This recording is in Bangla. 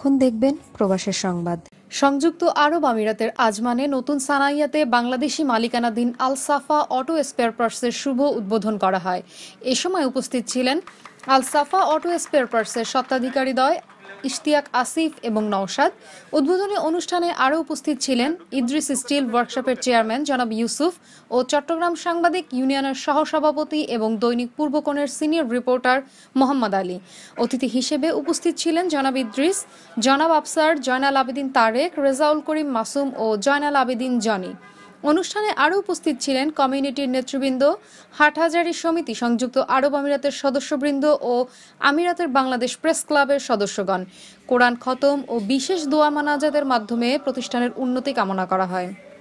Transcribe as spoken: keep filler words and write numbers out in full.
এখন দেখবেন প্রবাসের সংবাদ। সংযুক্ত আরব আমিরাতের আজমানে নতুন সানাইয়াতে বাংলাদেশি মালিকানাধীন আল সাফা অটো স্পেয়ার পার্টসের শুভ উদ্বোধন করা হয়। এ সময় উপস্থিত ছিলেন আল সাফা অটো স্পেয়ার পার্টসের স্বত্বাধিকারীদ্বয় ইশতিয়াক আসিফ এবং নওশাদ। উদ্বোধনী অনুষ্ঠানে আরও উপস্থিত ছিলেন ইদ্রিস স্টিল ওয়ার্কশপের চেয়ারম্যান জনাব ইউসুফ ও চট্টগ্রাম সাংবাদিক ইউনিয়নের সহসভাপতি এবং দৈনিক পূর্বকোণের সিনিয়র রিপোর্টার মোহাম্মদ আলী। অতিথি হিসেবে উপস্থিত ছিলেন জনাব ইদ্রিস, জনাব আফসার, জয়নাল আবেদিন তারেক, রেজাউল করিম মাসুম ও জয়নাল আবেদিন জনি। অনুষ্ঠানে আরও উপস্থিত ছিলেন কমিউনিটির নেতৃবৃন্দ, হাটহাজারী সমিতি, সংযুক্ত আরব আমিরাতের সদস্যবৃন্দ ও আমিরাতের বাংলাদেশ প্রেস ক্লাবের সদস্যগণ। কোরআন খতম ও বিশেষ দোয়া মানাজাতের মাধ্যমে প্রতিষ্ঠানের উন্নতি কামনা করা হয়।